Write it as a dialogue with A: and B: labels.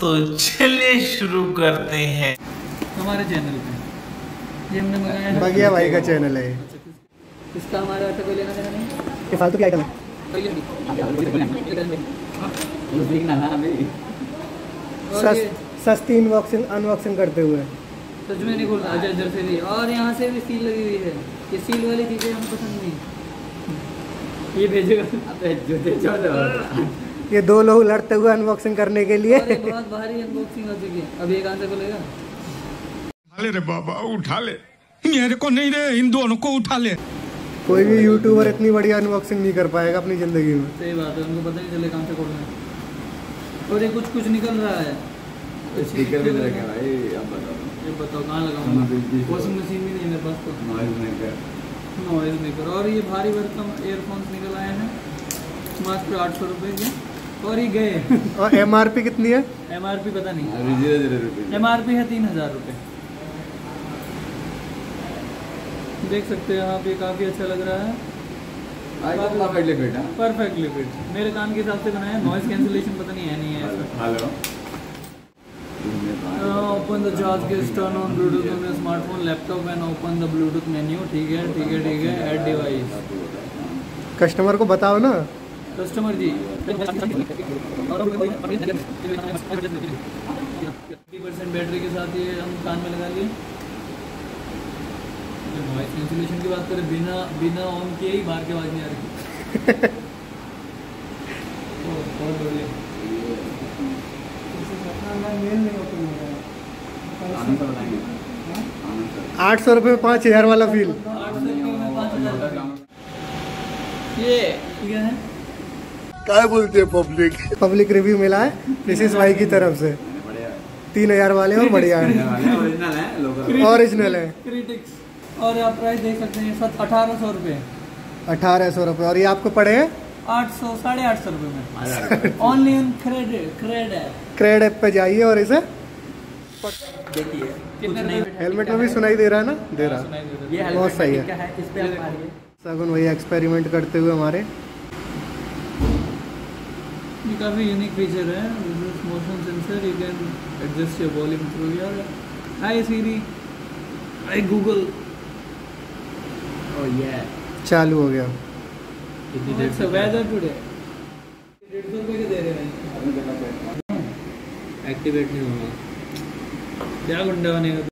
A: तो चलिए शुरू करते हैं
B: हमारे चैनल पे। ये हमने मंगाया है
C: बगिया भाई का चैनल है।
B: इसका हमारा ऐसा कोई लेना देना नहीं।
C: ये फालतू की आइटम है।
B: और ये
C: सस्ती अनबॉक्सिंग करते हुए
B: सच में नहीं खोल रहा इधर से भी, और यहाँ से भी सील लगी हुई है। ये सील वाली चीज़ें हमें पसंद नहीं। ये भेजेगा
C: ये दो लोग लड़ते हुए अनबॉक्सिंग करने के लिए।
B: और ये बहुत भारी अनबॉक्सिंग हो चुकी है। अब ये कहाँ से खुलेगा?
D: उठा ले रे बाबा, उठा ले, मेरे को नहीं रे, इन दोनों को उठा ले।
C: कोई भी यूट्यूबर इतनी बड़ी अनबॉक्सिंग नहीं कर पाएगा अपनी जिंदगी में।
B: सही बात है, उनको पता नहीं चले कहाँ से खोलना है। और ये कुछ निकल रहा है।
E: स्टिकर भी लगा भाई, अब बताओ।
B: ये बताओ कहाँ लगाऊंगा? वॉशिंग मशीन भी नहीं है मेरे पास तो। Noise maker. और ये भारी भरकम एयरफोन्स निकल आए हैं मात्र 800 रुपये के, और ये गए।
C: और MRP कितनी है?
B: MRP पता नहीं।
E: ₹0
B: MRP है 3000 रुपये। देख सकते हैं आप, ये काफ़ी अच्छा लग रहा है। परफेक्टली फिट मेरे कान के हिसाब से बनाया है। नॉइज कैंसिलेशन पता नहीं है, नहीं है।
E: Hello,
B: open the charge case, turn on Bluetooth on your smartphone laptop and open the Bluetooth menu. ठीक है, ऐड डिवाइस।
C: कस्टमर को बताओ ना।
B: कस्टमर जी 50% बैटरी के साथ ये हम कान में लगा लिए। नॉइज कैंसिलेशन की बात करें, बिना ऑन किए ही बाहर की आवाज़ नहीं आ रही। बहुत बढ़िया।
C: 800 रुपये में 5000 वाला फील।
B: ये क्या है?
C: क्या बोलते हैं पब्लिक रिव्यू मिला है प्रिंसेस भाई की तरफ से। 3000 वाले और बढ़िया है, ओरिजिनल है।
B: क्रिटिक्स। और आप प्राइस देख सकते हैं 1800 रुपये।
C: 1800 रुपये। और ये आपको पड़े हैं
B: 800 850 रुपये में। ओनली ऑन क्रेड ऐप पे जाइए और इसे देखिए। कितने नहीं
C: हेलमेट में भी सुनाई दे रहा है ना? दे रहा है,
B: ये
C: बहुत सही है।
B: इस पे आप मारिए।
C: सगुन वही एक्सपेरिमेंट करते हुए हमारे।
B: ये काफ़ी यूनिक फीचर है। Motion sensor, you can adjust your volume through your. Hi Siri, hi Google. Oh ये
C: चालू हो गया।
B: वेदर टुडे 150 रुपये के दे रहे हैं। एक्टिवेट नहीं होगा, क्या गुंडा बनेगा।